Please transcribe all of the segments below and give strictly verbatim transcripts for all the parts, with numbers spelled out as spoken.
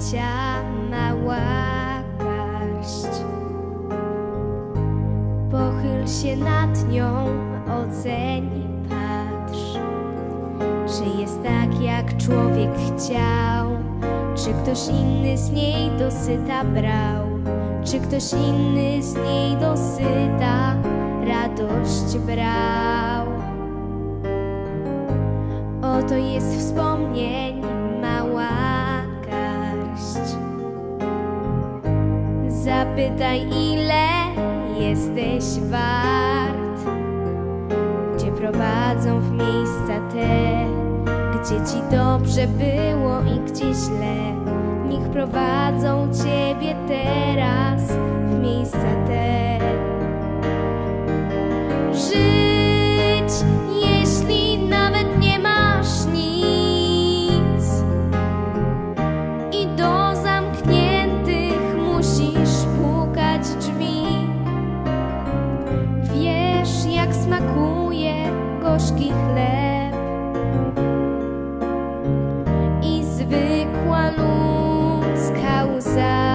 życia mała garść. Pochyl się nad nią, oceń, patrz, czy jest tak, jak człowiek chciał, czy ktoś inny z niej dosyta brał, czy ktoś inny z niej dosyta radość brał. Oto jest wspomnień mała garść. Zapytaj, ile jesteś wart, gdzie prowadzą w miejsca te, gdzie ci dobrze było i gdzie źle. Niech prowadzą ciebie teraz w miejsca te. Żyć, jeśli nawet nie masz nic i do zamkniętych musisz pukać drzwi. Wiesz, jak smakuje gorzki chleb i zwykła ludzka łza.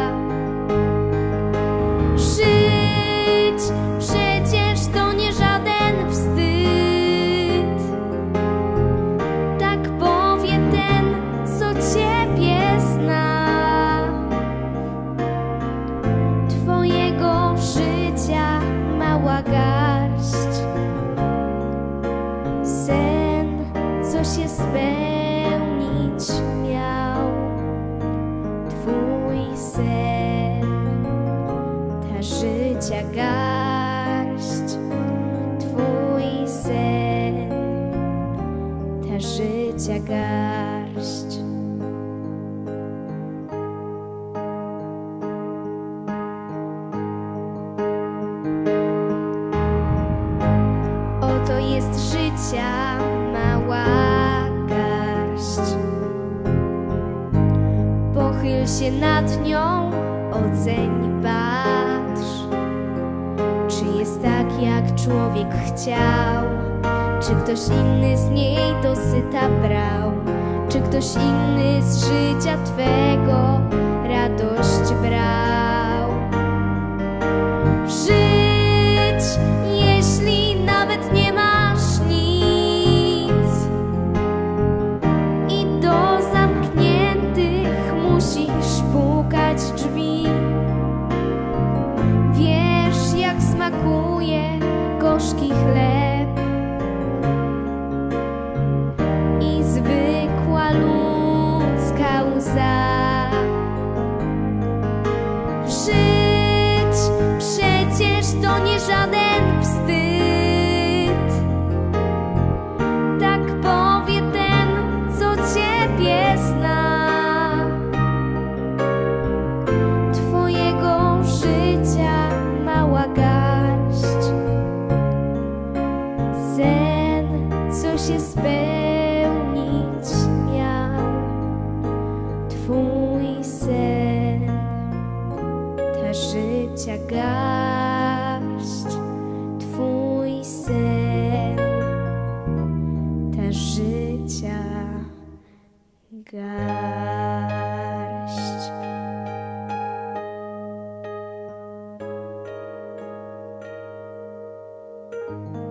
Żyć przecież to nie żaden wstyd, tak powie ten, co ciebie zna. Twojego życia mała garść, sen, co się spełnić miał. Twój sen, ta życia garść. Twój sen, ta życia garść. Oto jest życia mała garść. Pochyl się nad nią, oceń, patrz, czy jest tak, jak człowiek chciał, czy ktoś inny z niej dosyta brał, czy ktoś inny z życia twego radość brał. Żyć, jeśli nawet nie masz nic i do zamkniętych musisz pukać drzwi. Wiesz, jak smakuje gorzki chleb i zwykła ludzka łza. Żyć przecież to nie żaden wstyd, tak powie ten, co ciebie zna. Twojego życia mała garść, sen, co się spełnić miał. Twój sen, ta życia garść. Twój sen, ta życia garść.